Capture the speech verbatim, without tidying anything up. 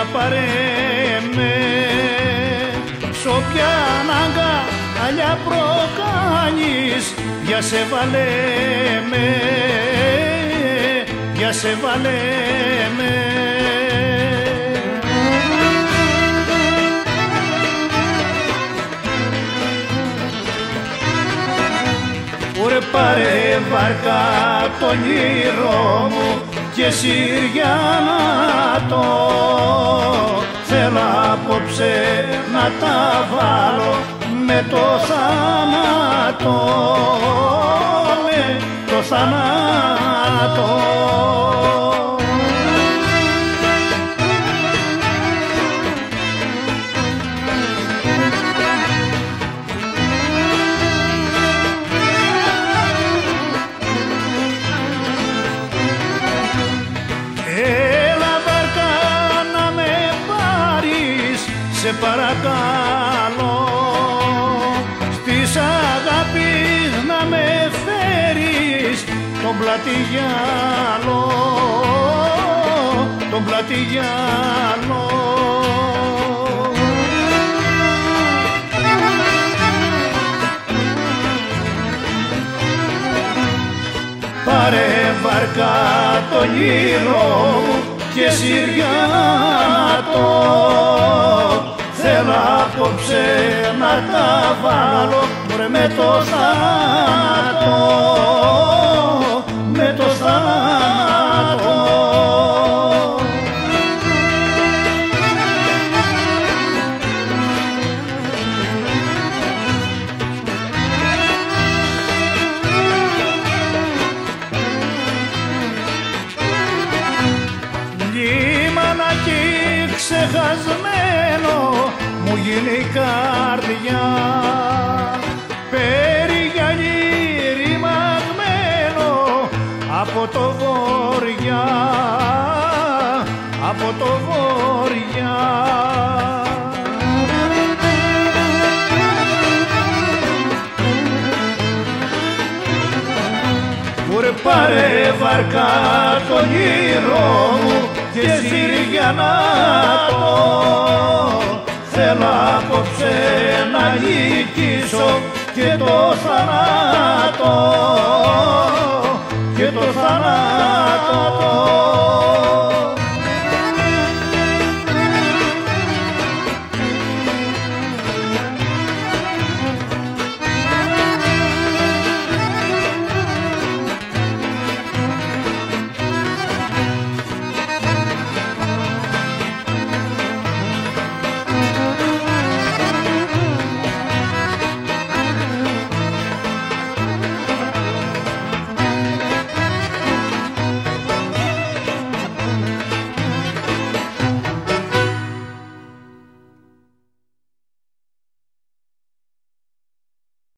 πάρε με, σ' όποια αγκαλιά προκάνεις, για σε βάλε με, για σε βάλε με. Ωρε πάρε βάρκα το όνειρό μου και Συριανάτο, θέλω απόψε να τα βάλω με το θάνατο, με το θάνατο. Σε παρακαλώ, στις αγάπης να με φέρεις τον πλατηγιάλο, τον πλατηγιάλο. Πάρε βάρκα το όνειρό μου και Συριανάτο, θέλω απόψε να τα βάλω βρε με το θάνατο, με το θάνατο. Λίμανακι ξεχασμένο μου γίνει η καρδιά, περιγυαλί ρημαγμένο από το βοριά, από το βοριά. Ωρε πάρε βάρκα το όνειρό μου και Συριανάτο, θέλω απόψε να νικήσω και το θάνατο, και το θάνατο.